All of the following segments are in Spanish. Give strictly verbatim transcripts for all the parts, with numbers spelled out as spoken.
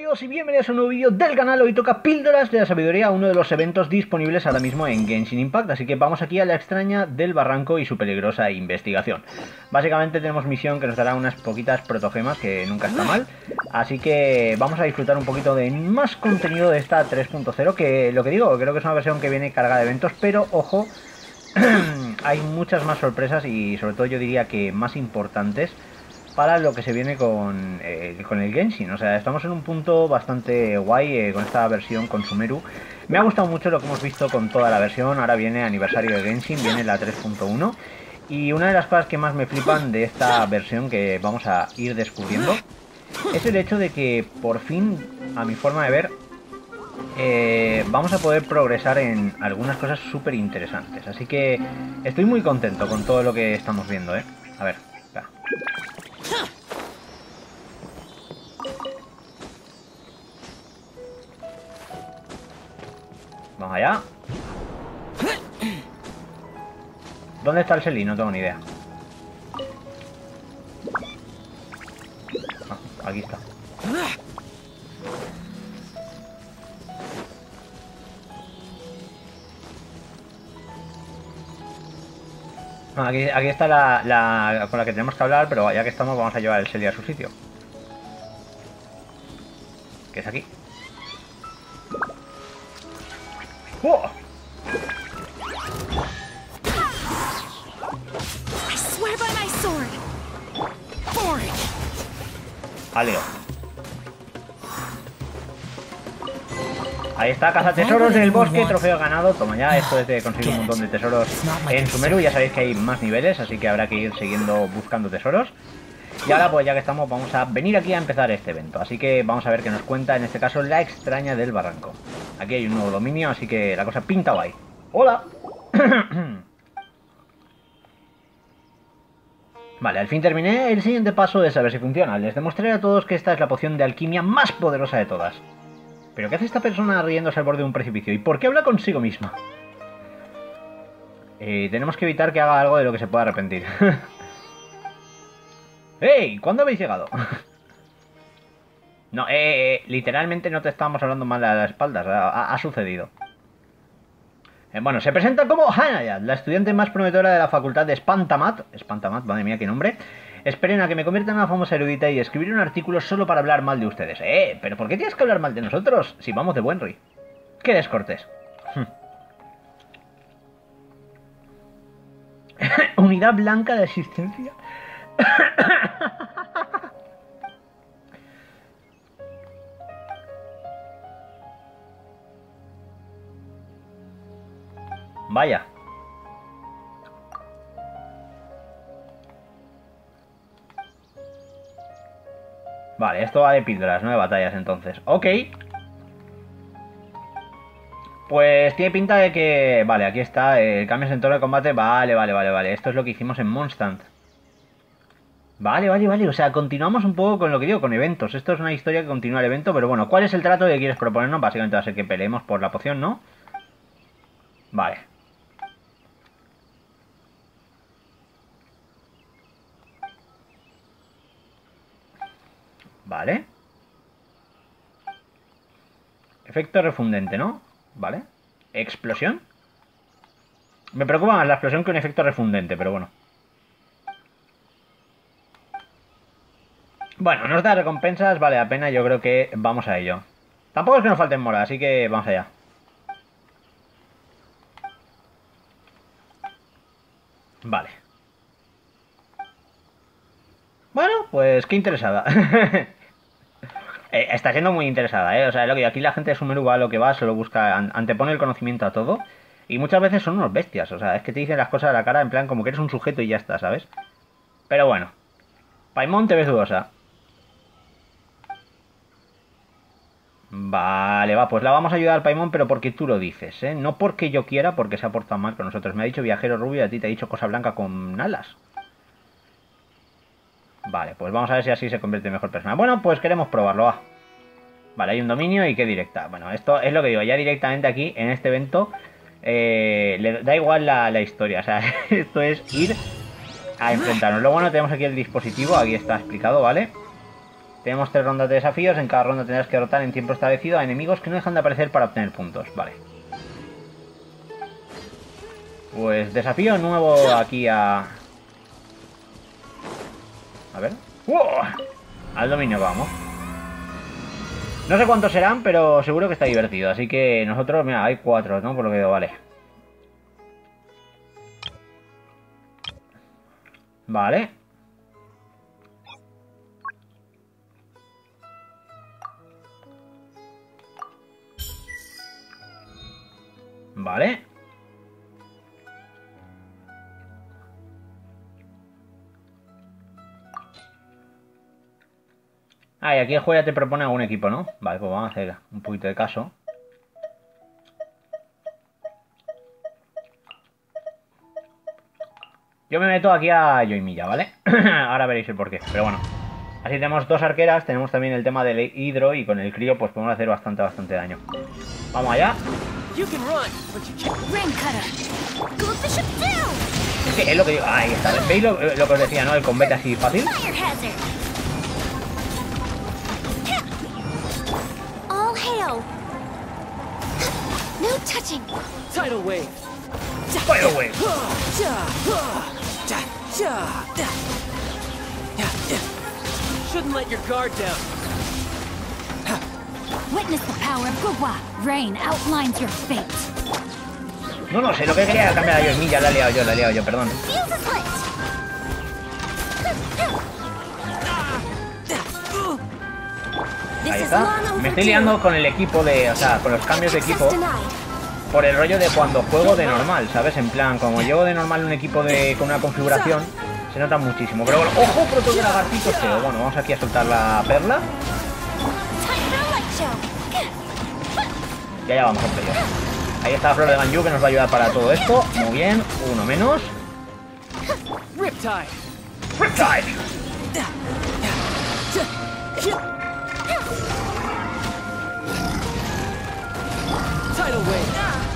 todos y bienvenidos a un nuevo vídeo del canal. Hoy toca Píldoras de la Sabiduría, uno de los eventos disponibles ahora mismo en Genshin Impact. Así que vamos aquí a la extraña del barranco y su peligrosa investigación. Básicamente tenemos misión que nos dará unas poquitas protogemas, que nunca está mal. Así que vamos a disfrutar un poquito de más contenido de esta tres punto cero, que lo que digo, creo que es una versión que viene cargada de eventos, pero ojo, hay muchas más sorpresas y sobre todo yo diría que más importantes para lo que se viene con, eh, con el Genshin. O sea, estamos en un punto bastante guay eh, con esta versión con Sumeru. Me ha gustado mucho lo que hemos visto con toda la versión. Ahora viene aniversario de Genshin, viene la tres punto uno. Y una de las cosas que más me flipan de esta versión que vamos a ir descubriendo es el hecho de que por fin, a mi forma de ver, eh, vamos a poder progresar en algunas cosas súper interesantes. Así que estoy muy contento con todo lo que estamos viendo, ¿eh? A ver, espera. Vamos allá. ¿Dónde está el Selly? No tengo ni idea. Ah, aquí está. Ah, aquí, aquí está la, la con la que tenemos que hablar, pero ya que estamos vamos a llevar el Selly a su sitio. Que es aquí. ¡Oh! Aleo. Ahí está, caza tesoros en el bosque, trofeo ganado. Toma ya, esto es de conseguir un montón de tesoros en Sumeru. Ya sabéis que hay más niveles, así que habrá que ir siguiendo buscando tesoros. Y ahora pues ya que estamos vamos a venir aquí a empezar este evento. Así que vamos a ver qué nos cuenta en este caso la extraña del barranco. Aquí hay un nuevo dominio, así que la cosa pinta guay. ¡Hola! Vale, al fin terminé. El siguiente paso es saber si funciona. Les demostraré a todos que esta es la poción de alquimia más poderosa de todas. ¿Pero qué hace esta persona riéndose al borde de un precipicio? ¿Y por qué habla consigo misma? Eh, tenemos que evitar que haga algo de lo que se pueda arrepentir. ¡Ey! ¿Cuándo habéis llegado? No, eh, eh, literalmente no te estábamos hablando mal a las espaldas. Ha, ha sucedido. Eh, bueno, se presenta como Hanayat, la estudiante más prometedora de la facultad de Spantamat. Spantamat, madre mía, qué nombre. Esperen a que me convierta en una famosa erudita y escribir un artículo solo para hablar mal de ustedes. Eh, pero ¿por qué tienes que hablar mal de nosotros si vamos de buen ri? Qué descortés. Unidad blanca de asistencia. Vaya. Vale, esto va de píldoras, no de batallas entonces. Ok. Pues tiene pinta de que... Vale, aquí está, eh, cambios en torno de combate. Vale, vale, vale, vale. Esto es lo que hicimos en Mondstadt. Vale, vale, vale. O sea, continuamos un poco con lo que digo, con eventos. Esto es una historia que continúa el evento, pero bueno, ¿cuál es el trato que quieres proponernos? Básicamente va a ser que peleemos por la poción, ¿no? Vale. Vale. Efecto refundente, ¿no? Vale. ¿Explosión? Me preocupa más la explosión que un efecto refundente, pero bueno. Bueno, nos da recompensas, vale la pena, yo creo que vamos a ello. Tampoco es que nos falten moras, así que vamos allá. Vale. Bueno, pues qué interesada. eh, está siendo muy interesada, ¿eh? O sea, lo que aquí la gente de Sumeru va a lo que va, solo busca, an antepone el conocimiento a todo. Y muchas veces son unos bestias, o sea, es que te dicen las cosas a la cara en plan como que eres un sujeto y ya está, ¿sabes? Pero bueno. Paimon, te ves dudosa. Vale, va, pues la vamos a ayudar al Paimon, pero porque tú lo dices, ¿eh? No porque yo quiera, porque se ha portado mal con nosotros. Me ha dicho viajero rubio y a ti te ha dicho cosa blanca con alas. Vale, pues vamos a ver si así se convierte en mejor persona. Bueno, pues queremos probarlo, va. Vale, hay un dominio y qué directa. Bueno, esto es lo que digo, ya directamente aquí, en este evento, eh, le da igual la, la historia. O sea, esto es ir a enfrentarnos. Luego, bueno, tenemos aquí el dispositivo, aquí está explicado, ¿vale? Tenemos tres rondas de desafíos. En cada ronda tendrás que derrotar en tiempo establecido a enemigos que no dejan de aparecer para obtener puntos. Vale. Pues desafío nuevo aquí a... A ver. ¡Wow! Al dominio vamos. No sé cuántos serán, pero seguro que está divertido. Así que nosotros, mira, hay cuatro, ¿no? Por lo que veo, vale. Vale. Vale. Ah, y aquí el juego ya te propone algún equipo, ¿no? Vale, pues vamos a hacer un poquito de caso. Yo me meto aquí a Yoimiya, ¿vale? Ahora veréis el porqué, pero bueno. Así tenemos dos arqueras, tenemos también el tema del hidro y con el crío pues podemos hacer bastante, bastante daño. Vamos allá. Es que es lo que digo, ahí está. ¿Veis lo, lo que os decía, no? El combate así fácil. No touching. Tidal wave. Tidal wave. Shouldn't let your guard down. Witness the power of Gugwa. Rain outlines your fate. No, no sé, lo que quería era cambiar a Yoimiya, la he liado yo, la he liado yo, perdón. Ahí está. Me estoy liando con el equipo de... O sea, con los cambios de equipo. Por el rollo de cuando juego de normal, ¿sabes? En plan, como llevo de normal un equipo de con una configuración, se nota muchísimo. Pero bueno, ¡ojo! Proto de lagartito feo. Bueno, vamos aquí a soltar la perla. Ya, ya vamos a ello. Ahí está la flor de Ganyu que nos va a ayudar para todo esto. Muy bien, uno menos. Riptide. Riptide. Tidal wave.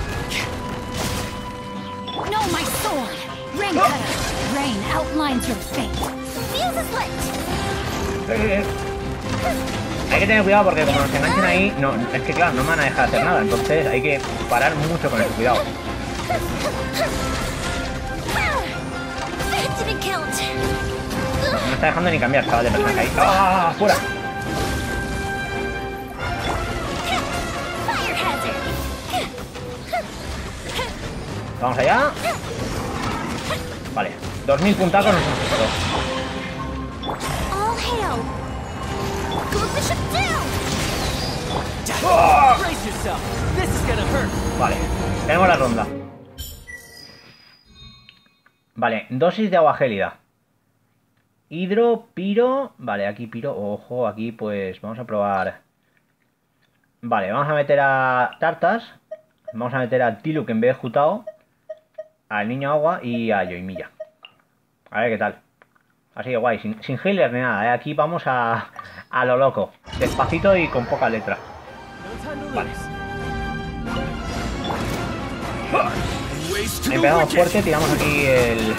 No, my sword. Rain cutter. Rain outlines your fate. Fuse is lit. Eh, eh. Hay que tener cuidado porque como nos enganchen ahí, no, es que claro, no me van a dejar hacer nada, entonces hay que parar mucho con el cuidado. No me está dejando ni cambiar, chaval, de personaje ahí. ¡Ah! ¡Fuera! Vamos allá. Vale, dos mil puntacos nos hemos quitado. ¡Oh! Vale, tenemos la ronda. Vale, dosis de agua gélida. Hidro, piro. Vale, aquí piro. Ojo, aquí pues vamos a probar. Vale, vamos a meter a Tartas. Vamos a meter a Tiluk en vez de Jutao. Al niño agua y a Yoimiya. A ver qué tal. Así de guay, sin, sin healer ni nada, ¿eh? Aquí vamos a, a lo loco. Despacito y con poca letra. Vale. Empezamos fuerte, tiramos aquí el...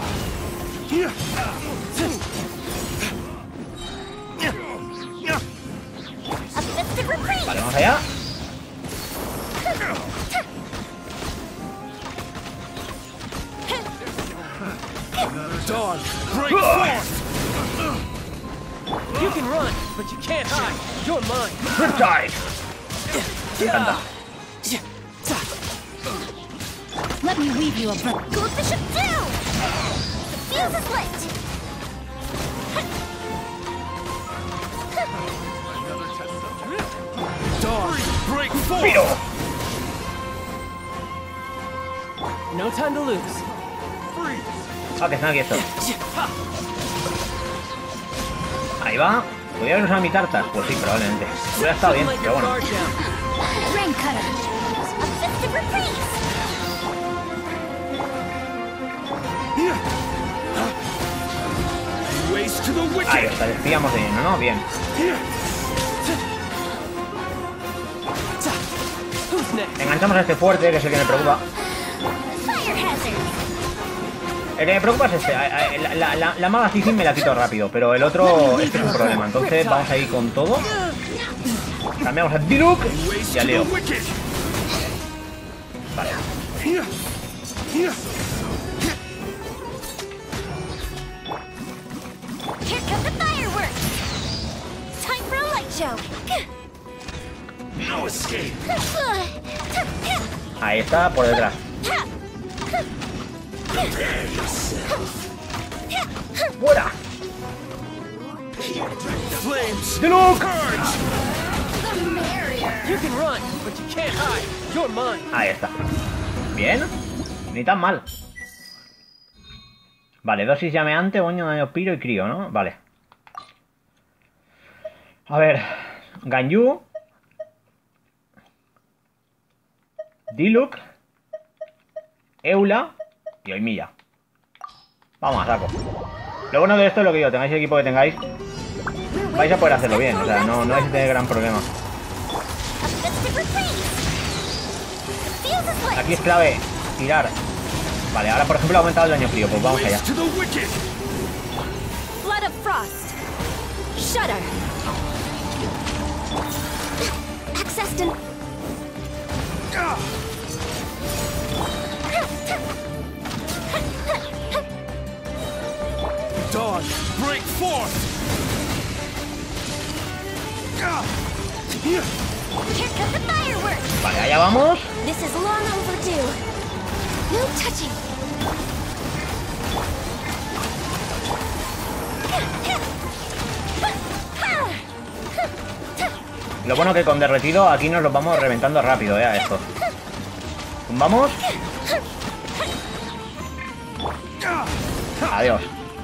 Vale, vamos allá. Dog, break forth. You can run, but you can't hide. You're mine. Riptide. Me encanta. Let me weave you a bird. Go bishop down. The fuse is lit. Dog, break forth. Piro. No time to lose. Ah, que están aquí estos. Ahí va. ¿Podría haber usado mi Tartas? Pues sí, probablemente. Hubiera estado bien, pero bueno. Rain cutter. A festive reprise. Ahí está, desviamos de lleno, ¿no? Bien. Enganchamos a este fuerte, que es el que me preocupa. El que me preocupa es este. La, la, la, la maga Sissy me la quito rápido, pero el otro este es un problema. Entonces vamos a ir con todo. Cambiamos a Diluc y a Leo. Vale. Here come the fireworks! Time for a light show! No escape. Ahí está, por detrás. ¡Fuera! Flames. ¡Diluc! You can run, but you can't hide. You're mine. Ahí está. Bien. Ni tan mal. Vale, dosis llameante, boño, daño piro y crío, ¿no? Vale. A ver. Ganyu. Diluc. Eula. Y Oimiya. Vamos a saco. Lo bueno de esto es lo que digo, tengáis el equipo que tengáis, vais a poder hacerlo bien, o sea, no, no vais a tener gran problema. Aquí es clave tirar. Vale, ahora por ejemplo ha aumentado el daño frío, pues vamos allá. Flood of Frost. Shudder. Accessed. Dawn, break forth. Here come the fireworks. Vale, allá vamos. This is long overdue. No touching. Lo bueno que con derretido aquí nos los vamos reventando rápido, eh, a esto. Vamos. Adiós.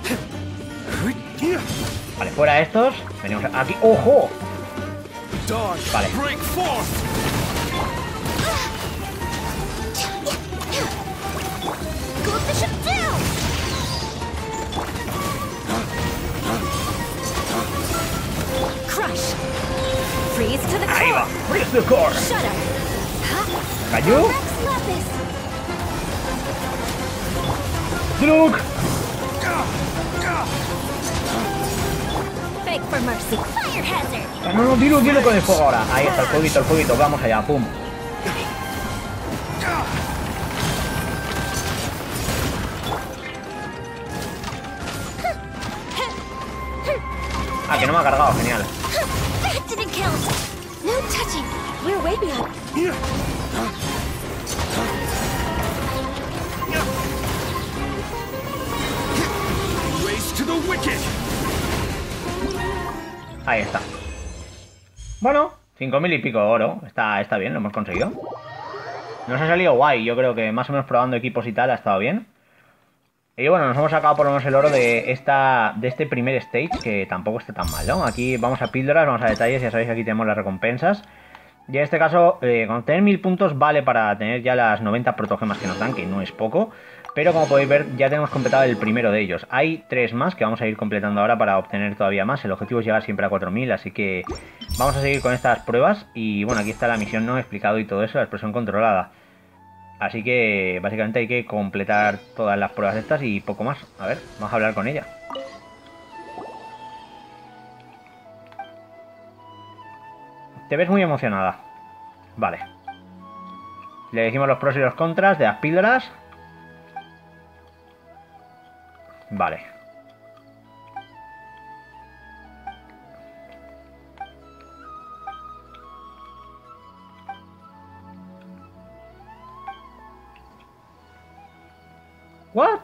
Vale, fuera estos. Venimos aquí. ¡Ojo! Vale. Crush. Freeze to the Ahí va. core. Freeze the core. Shudder. Cayó. Rex Lapis. Diluc. Beg for mercy. Fire hazard. No, no, Diluc, Diluc con el fuego ahora. Ahí está el fueguito, el fueguito. Vamos allá, pum. Ah, que no me ha cargado, genial. That didn't count. No touching. We're way beyond. Race to the wicked. Ahí está. Bueno, cinco mil y pico de oro. Está, está bien, lo hemos conseguido. Nos ha salido guay. Yo creo que más o menos probando equipos y tal ha estado bien. Y bueno, nos hemos sacado por lo menos el oro de esta de este primer stage, que tampoco está tan mal, ¿no? Aquí vamos a píldoras, vamos a detalles, ya sabéis que aquí tenemos las recompensas. Y en este caso, eh, con tener mil puntos vale para tener ya las noventa protogemas que nos dan, que no es poco. Pero como podéis ver, ya tenemos completado el primero de ellos. Hay tres más que vamos a ir completando ahora para obtener todavía más. El objetivo es llegar siempre a cuatro mil, así que vamos a seguir con estas pruebas. Y bueno, aquí está la misión no explicado y todo eso, la explosión controlada. Así que básicamente hay que completar todas las pruebas estas y poco más. A ver, vamos a hablar con ella. Te ves muy emocionada. Vale. Le decimos los pros y los contras de las píldoras. Vale. What?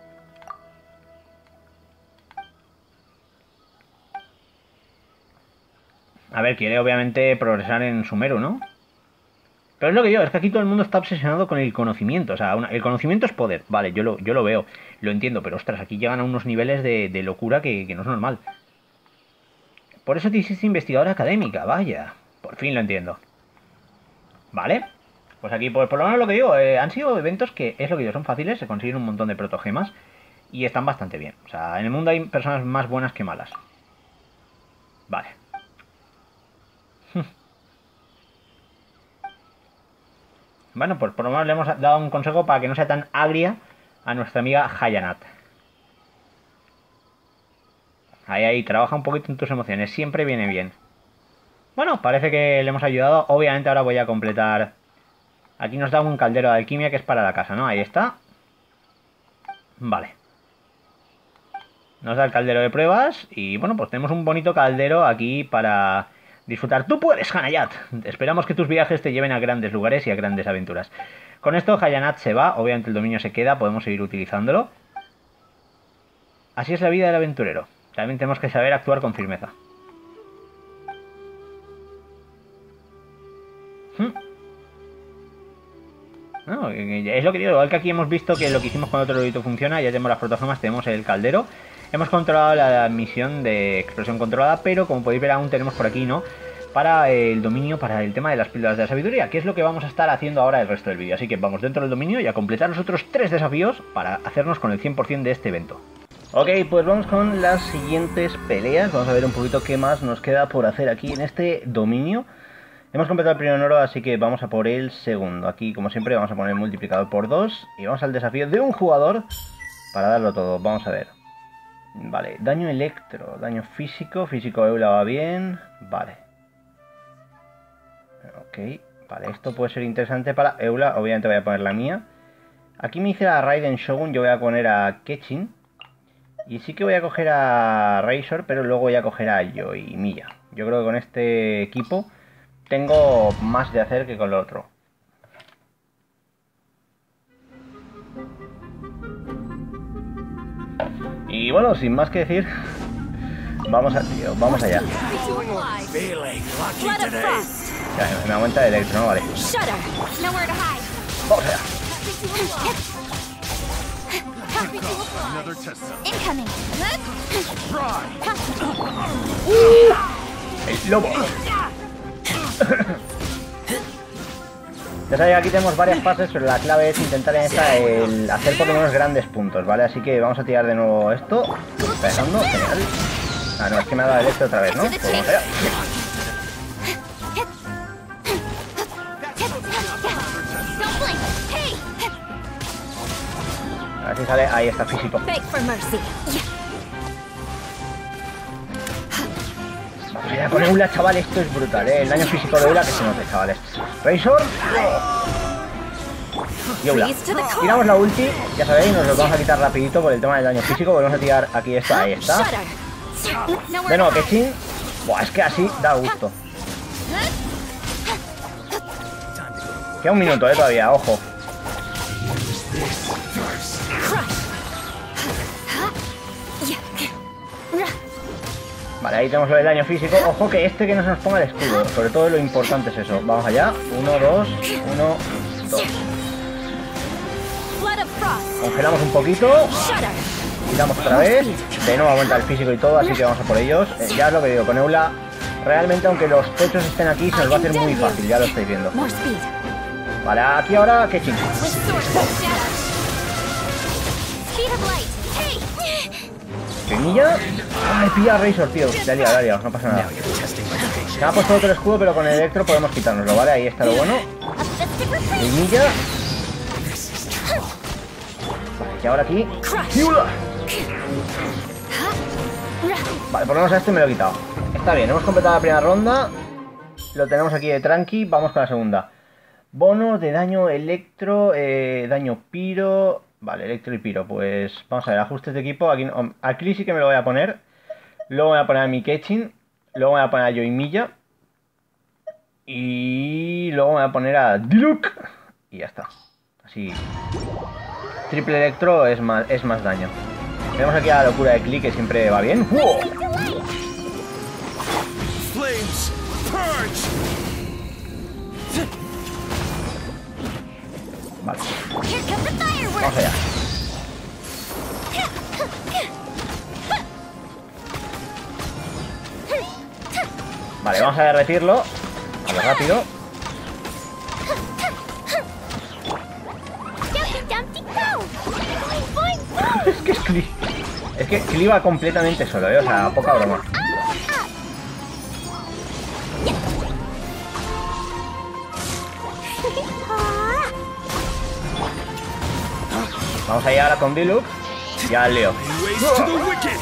A ver, quiere obviamente progresar en Sumeru, ¿no? Pero es lo que digo, es que aquí todo el mundo está obsesionado con el conocimiento. O sea, una, el conocimiento es poder. Vale, yo lo, yo lo veo, lo entiendo. Pero ostras, aquí llegan a unos niveles de, de locura que, que no es normal. Por eso te hiciste investigadora académica, vaya. Por fin lo entiendo. Vale. Pues aquí, pues, por lo menos lo que digo, eh, han sido eventos que, es lo que digo, son fáciles, se consiguen un montón de protogemas y están bastante bien. O sea, en el mundo hay personas más buenas que malas. Vale. Bueno, pues por lo menos le hemos dado un consejo para que no sea tan agria a nuestra amiga Hayanat. Ahí, ahí, trabaja un poquito en tus emociones, siempre viene bien. Bueno, parece que le hemos ayudado. Obviamente ahora voy a completar... Aquí nos da un caldero de alquimia que es para la casa, ¿no? Ahí está. Vale. Nos da el caldero de pruebas. Y bueno, pues tenemos un bonito caldero aquí para disfrutar. ¡Tú puedes, Hanayat! Esperamos que tus viajes te lleven a grandes lugares y a grandes aventuras. Con esto Hayanat se va. Obviamente el dominio se queda. Podemos seguir utilizándolo. Así es la vida del aventurero. También tenemos que saber actuar con firmeza. Hmm. No, es lo que digo, igual que aquí hemos visto que lo que hicimos cuando otro lorito funciona, ya tenemos las plataformas, tenemos el caldero. Hemos controlado la misión de explosión controlada, pero como podéis ver aún tenemos por aquí, ¿no? Para el dominio, para el tema de las píldoras de la sabiduría, que es lo que vamos a estar haciendo ahora el resto del vídeo. Así que vamos dentro del dominio y a completar los otros tres desafíos para hacernos con el cien por cien de este evento. Ok, pues vamos con las siguientes peleas. Vamos a ver un poquito qué más nos queda por hacer aquí en este dominio. Hemos completado el primero en oro, así que vamos a por el segundo. Aquí, como siempre, vamos a poner el multiplicador por dos. Y vamos al desafío de un jugador para darlo todo. Vamos a ver. Vale, daño electro, daño físico. Físico Eula va bien. Vale. Ok, vale, esto puede ser interesante para Eula. Obviamente voy a poner la mía. Aquí me dice a Raiden Shogun, yo voy a poner a Kechin. Y sí que voy a coger a Razor, pero luego voy a coger a Yoimiya. Yo creo que con este equipo tengo más de hacer que con lo otro. Y bueno, sin más que decir, vamos a, tío, vamos allá. Ya, me aumenta el electro, ¿no? Vale. Vamos allá. El lobo. Ya sabéis que aquí tenemos varias fases, pero la clave es intentar en esta el hacer por lo menos grandes puntos, ¿vale? Así que vamos a tirar de nuevo esto. Está dejando, genial. Ah, no, es que me ha dado el este otra vez, ¿no? Pues vamos allá. A ver si sale, ahí está, físico. Vamos allá con Eula, chaval, esto es brutal, ¿eh? El daño físico de Eula que se note, chavales. Razor. Y Eula. Tiramos la ulti, ya sabéis, nos lo vamos a quitar rapidito por el tema del daño físico. Volvemos a tirar aquí esta, ahí está. De nuevo, Kechin. Buah, es que así da gusto. Queda un minuto, eh, todavía, ojo. Vale, ahí tenemos lo del daño físico. Ojo que este que no se nos ponga el escudo. Sobre todo lo importante es eso. Vamos allá. Uno, dos, uno, dos. Congelamos un poquito. Tiramos otra vez. De nuevo aumenta el físico y todo, así que vamos a por ellos. Eh, ya es lo que digo, con Eula, realmente aunque los techos estén aquí, se nos va a hacer muy fácil, ya lo estáis viendo. Vale, aquí ahora Kechin. Yoimiya. Ay, pilla a Razor, tío. Ya ha liado, ya ha liado, no pasa nada. Se me ha puesto otro escudo, pero con el electro podemos quitárnoslo, ¿vale? Ahí está lo bueno. Yoimiya. Vale, y ahora aquí. ¡Eula! Vale, por lo menos a este me lo he quitado. Está bien, hemos completado la primera ronda. Lo tenemos aquí de tranqui. Vamos con la segunda. Bono de daño electro, eh, daño piro. Vale, electro y piro. Pues vamos a ver, ajustes de equipo. Aquí, aquí sí que me lo voy a poner. Luego voy a poner a mi Kechin. Luego voy a poner a Yoimiya. Y luego voy a poner a Diluc. Y ya está. Así. Triple electro es más, es más daño. Tenemos aquí a la locura de Klee, que siempre va bien. ¡Wow! Flames, purge. Vale. Vamos allá. Vale, vamos a derretirlo. A lo rápido. Es que es Klee. Es que Klee va completamente solo, ¿eh? O sea, poca broma. Vamos a llegar a con Diluc. Ya al lío. Ways to the wicked.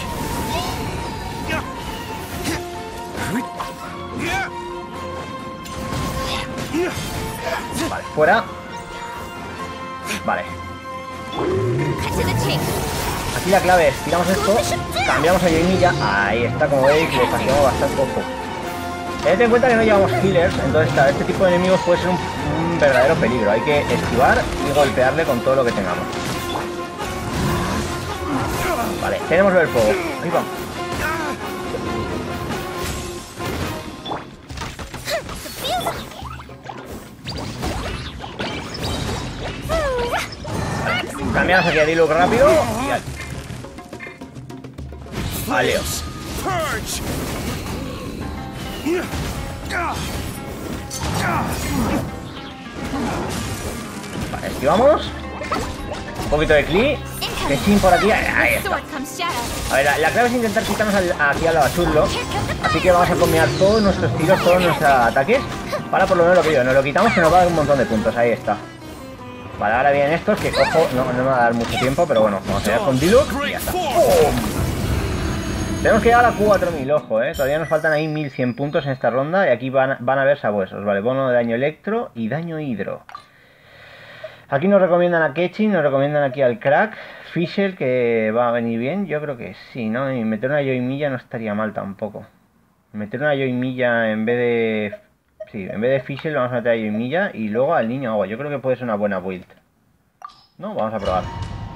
Vale, fuera. Vale. Cut to the chase. Aquí la clave es, tiramos esto, cambiamos a Yoimiya. Ahí está, como veis, le fastidiamos bastante poco. Tened en cuenta que no llevamos healers, entonces claro, este tipo de enemigos puede ser un, un verdadero peligro. Hay que esquivar y golpearle con todo lo que tengamos. Vale, tenemos el fuego. Ahí vamos. Cambiamos aquí a Diluc rápido y al... Aleo. Purge. Vale, esquivamos. Un poquito de Klee. Que sin por aquí. Ahí está. Sword comes Shadow. A ver, la, la clave es intentar quitarnos al, aquí al abachurlo. Así que vamos a combinar todos nuestros tiros, todos nuestros ataques. Para por lo menos lo que digo, nos lo quitamos que nos va a dar un montón de puntos. Ahí está. Vale, ahora vienen estos que, ojo, no, no me va a dar mucho tiempo, pero bueno, vamos a ir con Diluc y ya está. ¡Pum! Tenemos que llegar a cuatro mil, ojo, eh. Todavía nos faltan ahí mil cien puntos en esta ronda. Y aquí van, van a haber sabuesos, vale, bono de daño electro y daño hidro. Aquí nos recomiendan a Ketchin, nos recomiendan aquí al Crack. Fischl, que va a venir bien, yo creo que sí, ¿no? Y meter una Yoimiya no estaría mal tampoco. Meter una Yoimiya en vez de... Sí, en vez de Fischl vamos a meter a Yoimiya y luego al niño agua. Yo creo que puede ser una buena build. ¿No? Vamos a probar.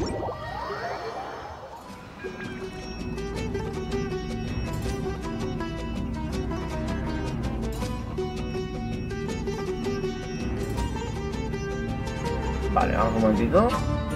Vale, vamos un momentito.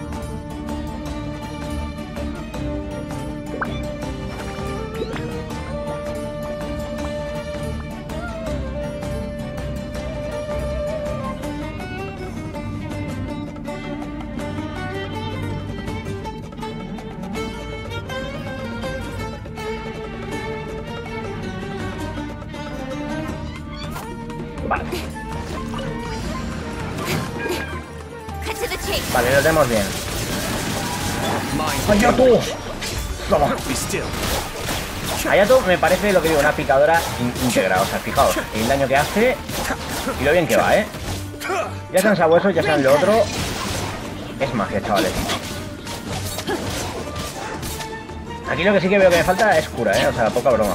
Vale. Vale, lo tenemos bien. ¡Hayato! Toma. Hayato me parece lo que digo, una picadora in íntegra. O sea, fijaos, el daño que hace y lo bien que va, ¿eh? Ya sean sabuesos, ya sean lo otro. Es magia, chavales. Aquí lo que sí que veo que me falta es cura, ¿eh? O sea, poca broma.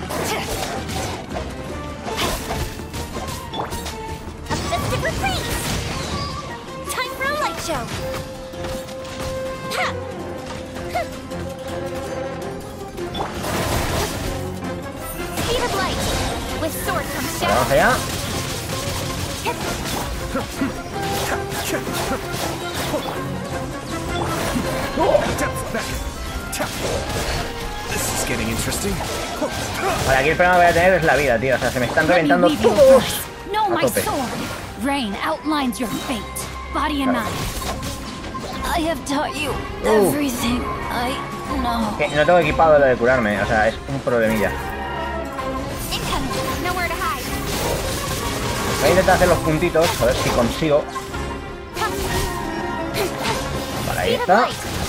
Vale, vamos allá. Vale, aquí el problema que voy a tener es la vida, tío. O sea, se me están reventando todos. A tope. Rain outlines your fate, body and mind. I have taught you Uh. everything I know. Que no tengo equipado lo de curarme, o sea, es un problemilla. Incoming, nowhere to hide. Voy a intentar hacer los puntitos, a ver si consigo. Vale, ahí está.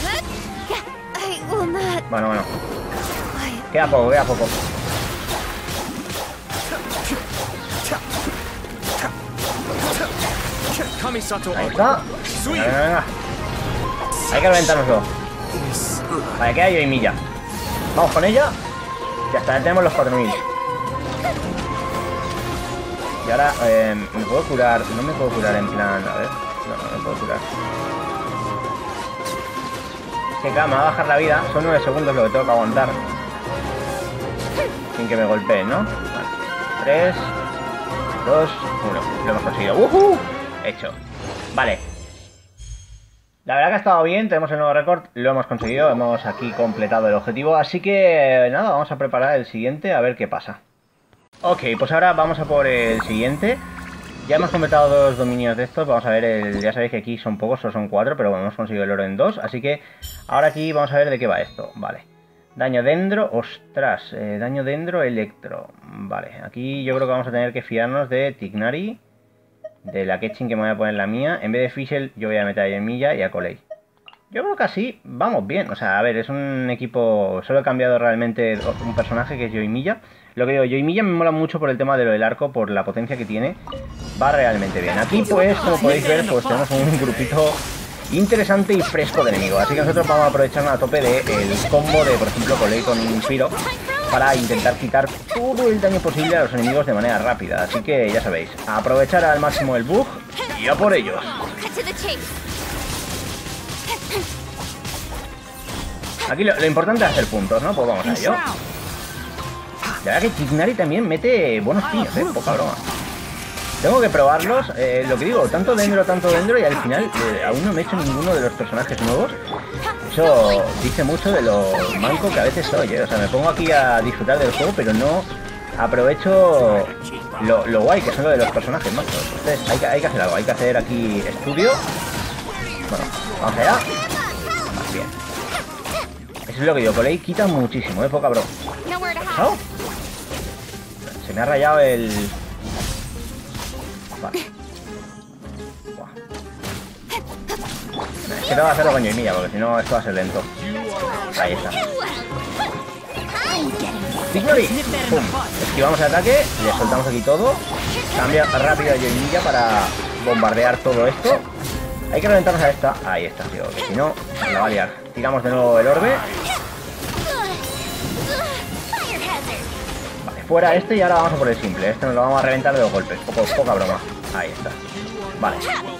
I will not. Bueno, bueno. Queda poco, queda poco. Ahí está. Venga, venga, venga. Hay que reventárnoslo. Vale, queda Yoimiya. Vamos con ella. Ya está, ya tenemos los cuatro mil. Y ahora, eh, ¿me puedo curar? No me puedo curar en plan... A ver... No, no me puedo curar. Que claro, me va a bajar la vida. Son nueve segundos lo que tengo que aguantar. Sin que me golpeen, ¿no? Vale. tres, dos, uno. Lo hemos conseguido. ¡Uhú! Hecho. Vale. La verdad que ha estado bien. Tenemos el nuevo récord. Lo hemos conseguido. Hemos aquí completado el objetivo. Así que, nada, vamos a preparar el siguiente. A ver qué pasa. Ok, pues ahora vamos a por el siguiente. Ya hemos completado dos dominios de estos. Vamos a ver, el, ya sabéis que aquí son pocos, solo son cuatro, pero bueno, hemos conseguido el oro en dos. Así que ahora aquí vamos a ver de qué va esto. Vale. Daño dendro, ostras, eh, daño dendro, electro. Vale, aquí yo creo que vamos a tener que fiarnos de Tighnari, de la Ketchin, que me voy a poner la mía. En vez de Fischl yo voy a meter a Yoimiya y a Colei. Yo creo que así vamos bien. O sea, a ver, es un equipo... Solo he cambiado realmente un personaje que es Yoimiya. Lo que digo, Yoimiya me mola mucho por el tema de lo del arco, por la potencia que tiene. Va realmente bien. Aquí pues, como podéis ver, pues tenemos un grupito interesante y fresco de enemigos. Así que nosotros vamos a aprovechar a tope del combo de, por ejemplo, Colei con un Piro, para intentar quitar todo el daño posible a los enemigos de manera rápida. Así que ya sabéis, a aprovechar al máximo el bug y a por ellos. Aquí lo, lo importante es hacer puntos, ¿no? Pues vamos a ello. La verdad que Tighnari también mete buenos piños, ¿eh? Poca broma. Tengo que probarlos, eh, lo que digo, tanto dentro, tanto dentro, y al final eh, aún no me he hecho ninguno de los personajes nuevos. Eso dice mucho de lo manco que a veces soy, ¿eh? O sea, me pongo aquí a disfrutar del juego, pero no aprovecho lo, lo guay que son lo de los personajes, macho. Entonces hay que, hay que hacer algo, hay que hacer aquí estudio. Bueno, vamos allá. Más bien. Eso es lo que digo, Colei quita muchísimo, ¿eh? Poca bro. ¿Oh? Se me ha rayado el... Vale. Buah. Es que tengo que hacerlo con Yoimiya, porque si no esto va a ser lento. Ahí está. Tighnari. Pum. Esquivamos el ataque, le soltamos aquí todo. Cambia rápido a Yoimiya para bombardear todo esto. Hay que reventarnos a esta. Ahí está, tío, que si no, la va a liar. Tiramos de nuevo el orbe. Vale, fuera este y ahora vamos a por el simple. Este nos lo vamos a reventar de dos golpes. Poco, poca broma. Ahí está. Vale.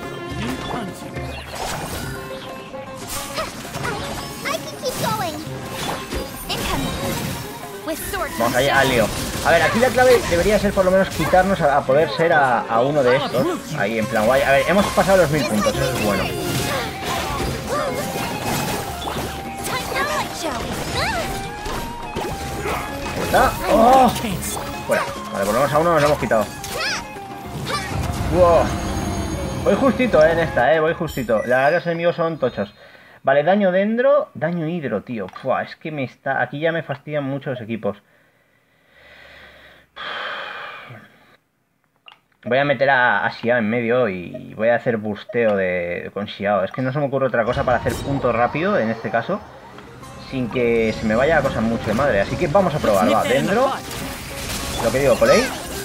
Vamos allá al lío. A ver, aquí la clave debería ser por lo menos quitarnos a, a poder ser a, a uno de estos. Ahí en plan guay. A ver, hemos pasado los mil puntos, eso es bueno. Ahí está. ¡Oh! Fuera. Vale, por lo menos a uno nos lo hemos quitado. ¡Wow! Voy justito, eh, en esta, eh, voy justito. La verdad que los enemigos son tochos. Vale, daño dendro, daño hidro, tío. Fua, es que me está... Aquí ya me fastidian mucho los equipos. Voy a meter a, a Xiao en medio y voy a hacer busteo de, con Xiao. Es que no se me ocurre otra cosa para hacer punto rápido, en este caso, sin que se me vaya la cosa mucho de madre. Así que vamos a probar, va, dendro. Lo que digo, Colei.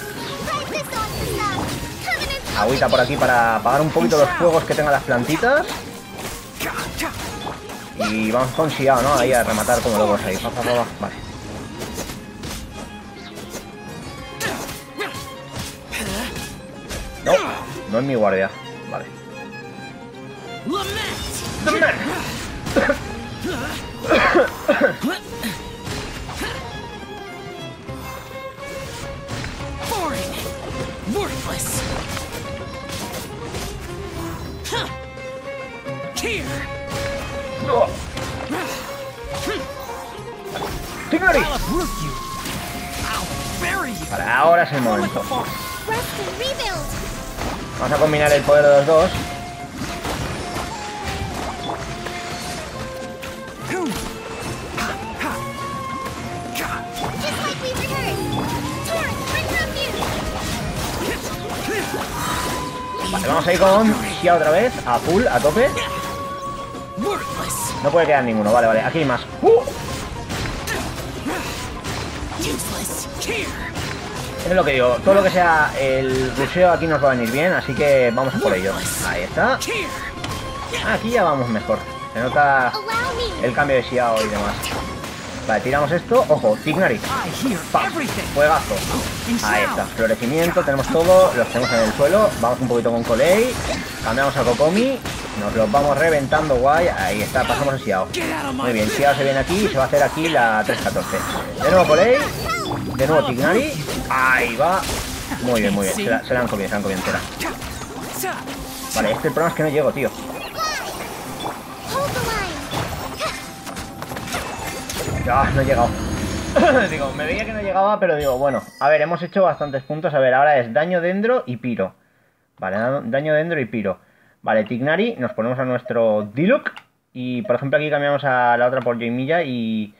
Agüita por aquí para apagar un poquito los fuegos que tengan las plantitas. Y vamos con Xiao, ¿no? Ahí a rematar como locos ahí. Pa, pa, pa, pa. Vale. No, no es mi guardia. Vale. ¡Tighnari! Vale, ahora es el momento. Vamos a combinar el poder de los dos. Vale, vamos a ir con Xiao otra vez, a full, a tope. No puede quedar ninguno, vale, vale, aquí hay más. ¡Uh! Es lo que digo, todo lo que sea el rusheo aquí nos va a venir bien, así que vamos a por ello. Ahí está. Aquí ya vamos mejor. Se nota el cambio de Xiao y demás. Vale, tiramos esto. Ojo, Tighnari. ¡Pam! Fuegazo. Ahí está, florecimiento, tenemos todo, los tenemos en el suelo. Vamos un poquito con Colei. Cambiamos a Kokomi. Nos los vamos reventando, guay. Ahí está, pasamos a Xiao. Muy bien, Xiao se viene aquí y se va a hacer aquí la tres catorce. De nuevo Colei. De nuevo Tighnari. Ahí va. Muy bien, muy bien. Se la, se la han comido, se la han comido entera. Vale, este el problema es que no llego, tío. Ah, no he llegado. Digo, me veía que no llegaba, pero digo, bueno. A ver, hemos hecho bastantes puntos. A ver, ahora es daño dendro y piro. Vale, daño dendro y piro. Vale, Tighnari, nos ponemos a nuestro Diluc. Y, por ejemplo, aquí cambiamos a la otra por Yoimiya y...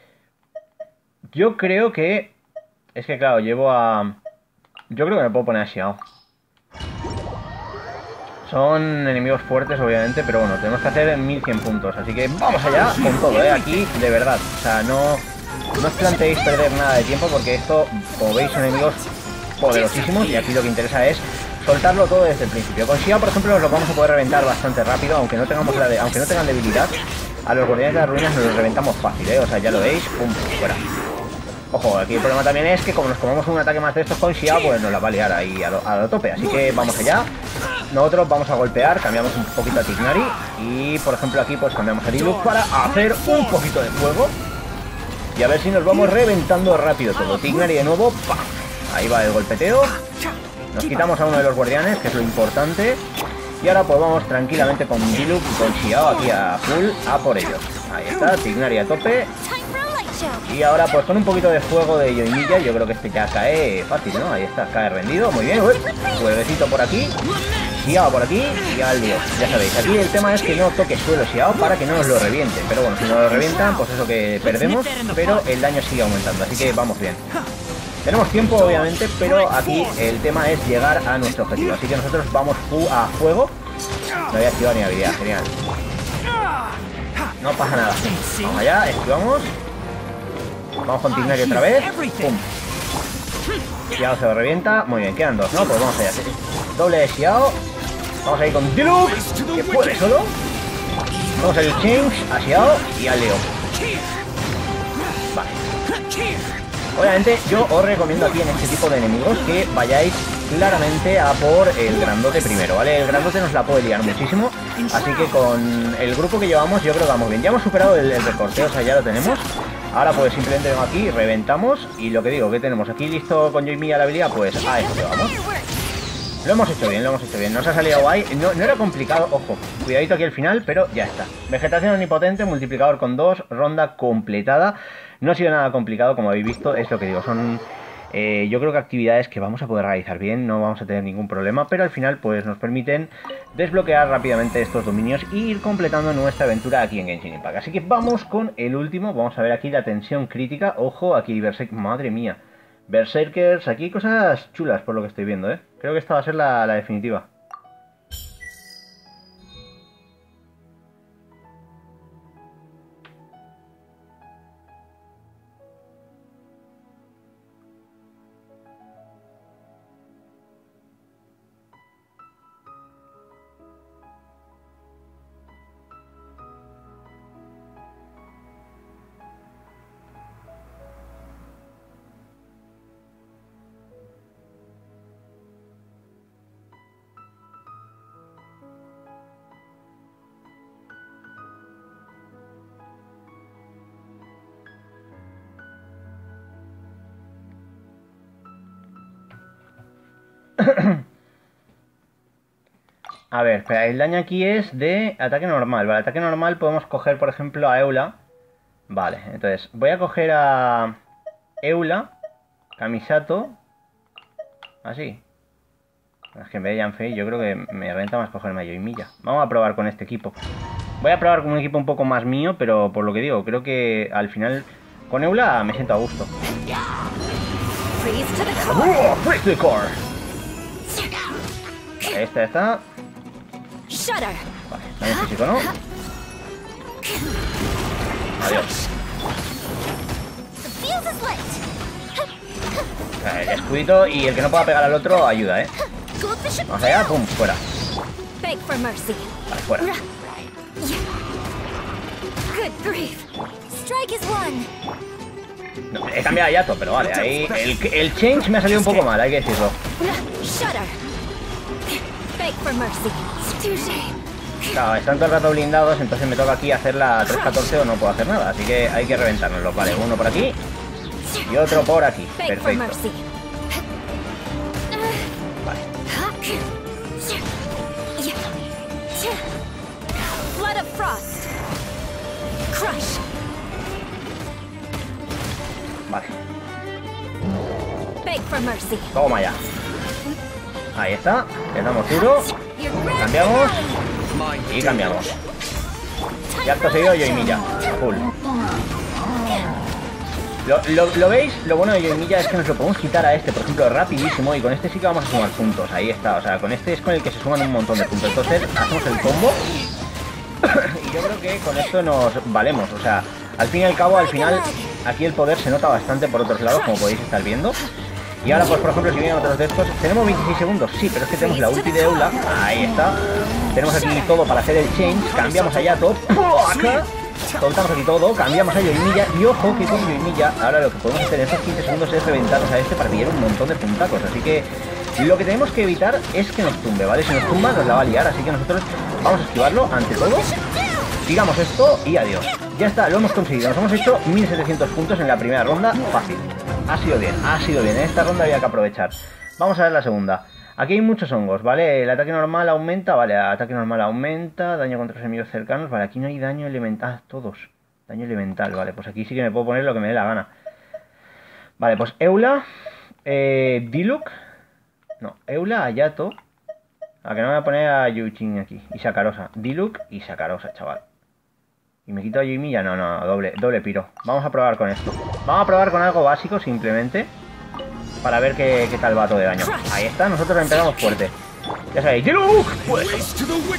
Yo creo que... Es que, claro, llevo a... Yo creo que me puedo poner a Xiao. son enemigos fuertes, obviamente, pero bueno, tenemos que hacer mil cien puntos. Así que vamos allá con todo, ¿eh? Aquí, de verdad. O sea, no, no os planteéis perder nada de tiempo porque esto, como veis, son enemigos poderosísimos y aquí lo que interesa es soltarlo todo desde el principio. Con Xiao, por ejemplo, nos lo vamos a poder reventar bastante rápido, aunque no tengamos la de, aunque no tengan debilidad. A los guardianes de las ruinas nos los reventamos fácil, ¿eh? O sea, ya lo veis, pum, fuera. Ojo, aquí el problema también es que como nos comamos un ataque más de estos con Xiao, pues nos la va a liar ahí a lo, a lo tope. Así que vamos allá. Nosotros vamos a golpear, cambiamos un poquito a Tighnari. Y por ejemplo aquí pues cambiamos a Diluc para hacer un poquito de fuego. Y a ver si nos vamos reventando rápido todo. Tighnari de nuevo, ¡pam! Ahí va el golpeteo. Nos quitamos a uno de los guardianes, que es lo importante. Y ahora pues vamos tranquilamente con Diluc y con Xiao aquí a full, a por ellos. Ahí está, Tighnari a tope. Y ahora pues con un poquito de fuego de Yoimiya, yo creo que este ya cae fácil, ¿no? Ahí está, cae rendido, muy bien. Fueguecito por aquí, Xiao por aquí y al lío. Ya sabéis, aquí el tema es que no toque suelo Xiao para que no nos lo reviente. Pero bueno, si nos lo revientan, pues eso que perdemos, pero el daño sigue aumentando, así que vamos bien. Tenemos tiempo obviamente, pero aquí el tema es llegar a nuestro objetivo. Así que nosotros vamos a fuego. No voy a activar ni habilidad, genial. No pasa nada. Vamos allá, esquivamos. Vamos con Tighnari otra vez. Pum. Xiao se lo revienta. Muy bien, quedan dos, ¿no? Pues vamos allá. Doble de Xiao. Vamos a ir con Diluc, que puede solo. Vamos a ir Change, a Xiao y al Leo. Vale. Obviamente yo os recomiendo aquí en este tipo de enemigos que vayáis claramente a por el grandote primero, ¿vale? El grandote nos la puede liar muchísimo. Así que con el grupo que llevamos yo creo que vamos bien. Ya hemos superado el, el recorte, o sea, ya lo tenemos. Ahora pues simplemente vengo aquí, reventamos. Y lo que digo, que tenemos aquí listo con Yoimiya la habilidad, pues a eso que vamos. Lo hemos hecho bien, lo hemos hecho bien. Nos ha salido guay, no, no era complicado, ojo. Cuidadito aquí al final, pero ya está. Vegetación omnipotente, multiplicador con dos, ronda completada. No ha sido nada complicado, como habéis visto, es lo que digo. Son, eh, yo creo que actividades que vamos a poder realizar bien, no vamos a tener ningún problema. Pero al final pues nos permiten desbloquear rápidamente estos dominios e ir completando nuestra aventura aquí en Genshin Impact. Así que vamos con el último, vamos a ver aquí la tensión crítica. Ojo, aquí Berserk, madre mía. Berserkers, aquí cosas chulas por lo que estoy viendo, ¿eh? Creo que esta va a ser la, la definitiva. A ver, espera, el daño aquí es de ataque normal. Vale, ataque normal podemos coger, por ejemplo, a Eula. Vale, entonces voy a coger a Eula, Kamisato. Así. Es que en vez de Yanfei yo creo que me renta más cogerme a Yoimiya. Vamos a probar con este equipo. Voy a probar con un equipo un poco más mío, pero por lo que digo, creo que al final con Eula me siento a gusto. ¡Oh, freeze to the core! Vale, esta está. Vale, daño físico, ¿no? Adiós. Vale, el escudito y el que no pueda pegar al otro ayuda, ¿eh? Vamos allá, pum, fuera. Vale, fuera. No, he cambiado a Yato, pero vale, ahí el, el change me ha salido un poco mal, hay que decirlo. Claro, están todo el rato blindados, entonces me toca aquí hacer la tres catorce o no puedo hacer nada, así que hay que reventárnoslos. Vale, uno por aquí y otro por aquí. Perfecto. Vale. Vale. Toma ya. Ahí está. Le damos duro. Cambiamos. Y cambiamos. Y acto seguido Yoimiya. Full. Lo, lo, ¿Lo veis? Lo bueno de Yoimiya es que nos lo podemos quitar a este, por ejemplo, rapidísimo. Y con este sí que vamos a sumar puntos. Ahí está, o sea, con este es con el que se suman un montón de puntos. Entonces hacemos el combo. Y yo creo que con esto nos valemos. O sea, al fin y al cabo, al final, aquí el poder se nota bastante por otros lados, como podéis estar viendo. Y ahora, pues por ejemplo, si vienen otros de estos, tenemos veintiséis segundos, sí, pero es que tenemos la ulti de Eula. Ahí está. Tenemos aquí todo para hacer el change. Cambiamos a Yato. Soltamos aquí todo, cambiamos a Yoimiya. Y ojo que con Yoimiya ahora lo que podemos hacer en estos quince segundos es reventarnos a este para pillar un montón de puntacos. Así que lo que tenemos que evitar es que nos tumbe, ¿vale? Si nos tumba nos la va a liar, así que nosotros vamos a esquivarlo ante todo. Sigamos esto y adiós. Ya está, lo hemos conseguido. Nos hemos hecho mil setecientos puntos en la primera ronda. Fácil. Ha sido bien, ha sido bien. En esta ronda había que aprovechar. Vamos a ver la segunda. Aquí hay muchos hongos, ¿vale? El ataque normal aumenta, vale, el ataque normal aumenta. Daño contra los enemigos cercanos, vale, aquí no hay daño elemental. Todos. Daño elemental, vale, pues aquí sí que me puedo poner lo que me dé la gana. Vale, pues Eula, eh, Diluc. No, Eula, Ayato. A que no me voy a poner a Yuchin aquí. Y Sakarosa. Diluc y Sakarosa, chaval. Y me quito a Yoimiya, no, no, doble, doble piro. Vamos a probar con esto. Vamos a probar con algo básico simplemente. Para ver qué, qué tal va todo de daño. Ahí está, nosotros empezamos fuerte. Ya sabéis, Diluc. Pues.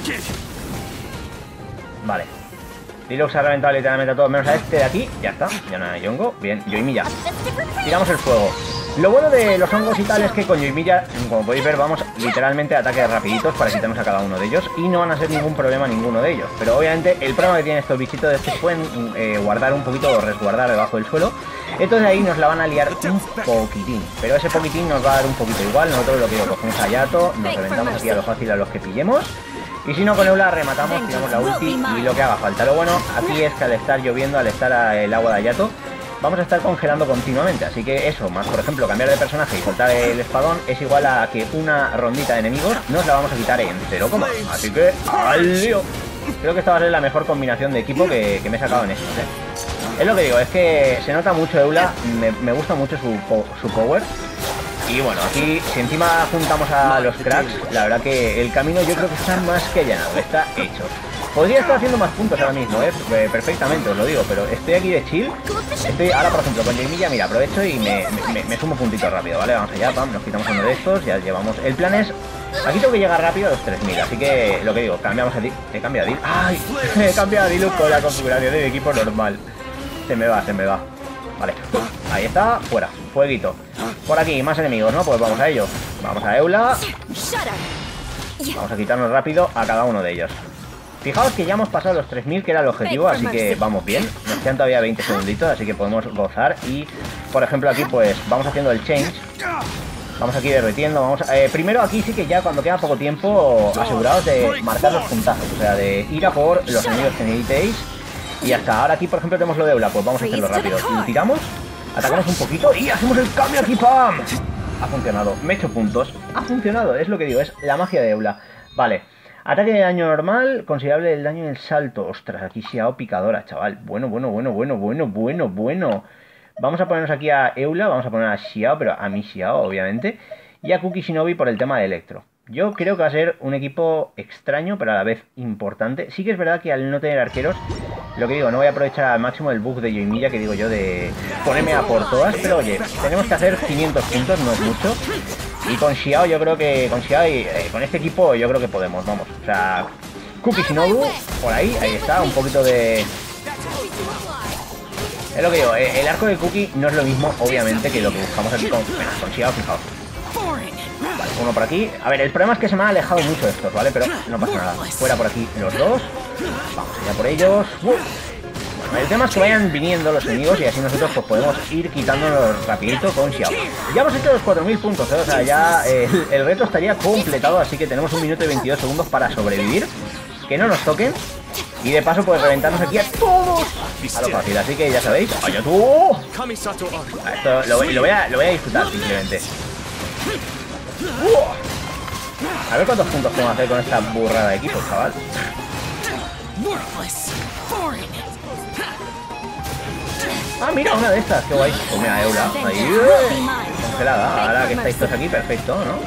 Vale. Diluc se ha reventado literalmente a todos, menos a este de aquí. Ya está, ya no hay Yongo. Bien, Yoimiya. Tiramos el fuego. Lo bueno de los hongos y tal es que con Yoimiya, como podéis ver, vamos literalmente a ataques rapiditos para quitarnos a cada uno de ellos. Y no van a ser ningún problema ninguno de ellos. Pero obviamente el problema que tienen estos bichitos es que se pueden eh, guardar un poquito o resguardar debajo del suelo. Entonces ahí nos la van a liar un poquitín. Pero ese poquitín nos va a dar un poquito igual. Nosotros lo que digo, cogemos a Yato, nos reventamos aquí a lo fácil a los que pillemos. Y si no, con Eula rematamos, tiramos la ulti y lo que haga falta. Lo bueno aquí es que al estar lloviendo, al estar el agua de Ayato, vamos a estar congelando continuamente. Así que eso, más por ejemplo cambiar de personaje y soltar el espadón, es igual a que una rondita de enemigos nos la vamos a quitar en cero coma. Así que ¡al lío! Creo que esta va a ser la mejor combinación de equipo que, que me he sacado en estos, ¿eh? Es lo que digo, es que se nota mucho Eula, me, me gusta mucho su, su power. Y bueno, aquí si encima juntamos a los cracks, la verdad que el camino yo creo que está más que allanado, está hecho. Podría estar haciendo más puntos ahora mismo, ¿eh? Perfectamente, os lo digo, pero estoy aquí de chill. Estoy ahora, por ejemplo, con Yoimiya, mira, aprovecho y me, me, me sumo puntitos rápido, ¿vale? Vamos allá, pam, nos quitamos uno de estos, ya llevamos... El plan es... Aquí tengo que llegar rápido a los tres mil, así que lo que digo, cambiamos a Diluc. He cambiado a Diluc. ¡Ay! He cambiado a Diluc con la configuración de mi equipo normal. Se me va, se me va. Vale, ahí está, fuera, fueguito. Por aquí, más enemigos, ¿no? Pues vamos a ello. Vamos a Eula. Vamos a quitarnos rápido a cada uno de ellos. Fijaos que ya hemos pasado los tres mil, que era el objetivo, así que vamos bien. Nos quedan todavía veinte segunditos, así que podemos gozar. Y, por ejemplo, aquí pues vamos haciendo el change. Vamos aquí derritiendo, vamos a, eh, primero aquí sí que ya cuando queda poco tiempo, asegurados de marcar los puntazos. O sea, de ir a por los enemigos que necesitéis. Y hasta ahora aquí, por ejemplo, tenemos lo de Eula, pues vamos a hacerlo rápido. Lo tiramos, atacamos un poquito y hacemos el cambio aquí, ¡pam! Ha funcionado, me he hecho puntos. Ha funcionado, es lo que digo, es la magia de Eula. Vale, ataque de daño normal, considerable el daño en el salto. Ostras, aquí Xiao picadora, chaval. Bueno, bueno, bueno, bueno, bueno, bueno, bueno. Vamos a ponernos aquí a Eula, vamos a poner a Xiao, pero a mi Xiao, obviamente. Y a Kuki Shinobi por el tema de Electro. Yo creo que va a ser un equipo extraño, pero a la vez importante. Sí que es verdad que al no tener arqueros, lo que digo, no voy a aprovechar al máximo el bug de Yoimiya, que digo yo, de ponerme a por todas. Pero oye, tenemos que hacer quinientos puntos, no es mucho. Y con Xiao yo creo que, con Xiao y eh, con este equipo yo creo que podemos, vamos. O sea, Kuki Shinobu, por ahí, ahí está, un poquito de... Es lo que digo, eh, el arco de Kuki no es lo mismo, obviamente, que lo que buscamos aquí con, bueno, con Xiao, fijaos. Vale, uno por aquí. A ver, el problema es que se me han alejado mucho estos, ¿vale? Pero no pasa nada. Fuera por aquí los dos. Vamos allá por ellos. Uh. Bueno, el tema es que vayan viniendo los enemigos y así nosotros pues podemos ir quitándonos rapidito con Xiao. Ya hemos hecho los cuatro mil puntos, ¿eh? O sea, ya eh, el, el reto estaría completado, así que tenemos un minuto y veintidós segundos para sobrevivir. Que no nos toquen. Y de paso pues reventarnos aquí a todos a lo fácil, así que ya sabéis. ¡Ay, tú! Esto lo, lo, voy a, lo voy a disfrutar simplemente. Uh. A ver cuántos puntos podemos hacer con esta burrada de equipo, chaval. Ah, mira, una de estas, qué guay. Pues mira, Eula, ahí, eh, congelada. Ahora que estáis todos aquí, perfecto, ¿no?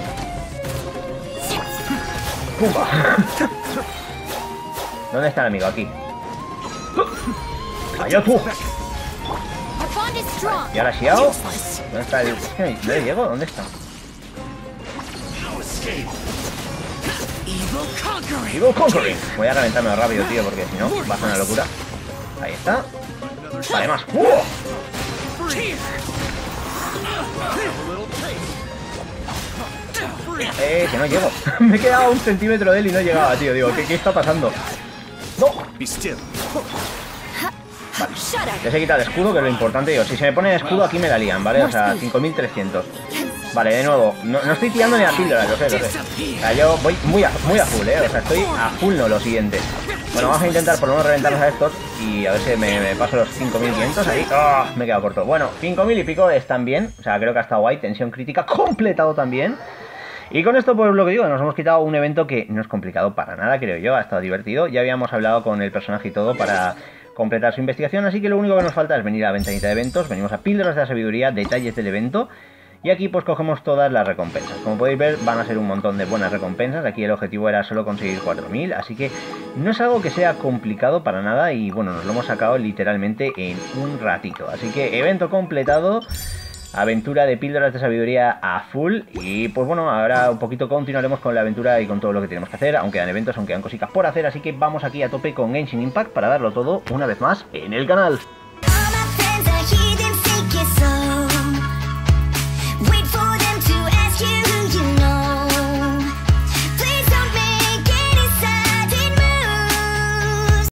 ¡Pumba! ¿Dónde está el amigo? Aquí. ¡Allá tú! is strong. Y ahora Xiao. ¿Dónde está el...? Es que no le llego, ¿dónde está? No escape. Evil conquering. Evil Conquering. Voy a reventarme rápido, tío, porque si no va a ser una locura. Ahí está. Vale, más. ¡Uh! Eh, que no llego. Me he quedado a un centímetro de él y no llegaba, tío. Digo, ¿qué, qué está pasando? ¡No! Be still. Vale. Shut up. Ya se quita el escudo, que es lo importante. Digo, si se me pone el escudo aquí me la lían, ¿vale? O sea, cinco mil trescientos. Vale, de nuevo. No, no estoy tirando ni a píldora, lo sé, lo sé. O sea, yo voy muy a, muy a full, ¿eh? O sea, estoy a full, no lo siguiente. Bueno, vamos a intentar por lo menos reventarnos a estos y a ver si me, me paso los cinco mil quinientos ahí. ¡Oh! Me he quedado corto. Bueno, cinco mil y pico están bien. O sea, creo que ha estado guay. Tensión crítica completado también. Y con esto, pues lo que digo, nos hemos quitado un evento que no es complicado para nada, creo yo. Ha estado divertido. Ya habíamos hablado con el personaje y todo para completar su investigación. Así que lo único que nos falta es venir a la ventanita de eventos. Venimos a píldoras de la sabiduría, detalles del evento. Y aquí pues cogemos todas las recompensas. Como podéis ver van a ser un montón de buenas recompensas. Aquí el objetivo era solo conseguir cuatro mil. Así que no es algo que sea complicado para nada. Y bueno, nos lo hemos sacado literalmente en un ratito. Así que evento completado. Aventura de píldoras de sabiduría a full. Y pues bueno, ahora un poquito continuaremos con la aventura y con todo lo que tenemos que hacer. Aún quedan eventos, aún quedan cositas por hacer. Así que vamos aquí a tope con Genshin Impact para darlo todo una vez más en el canal.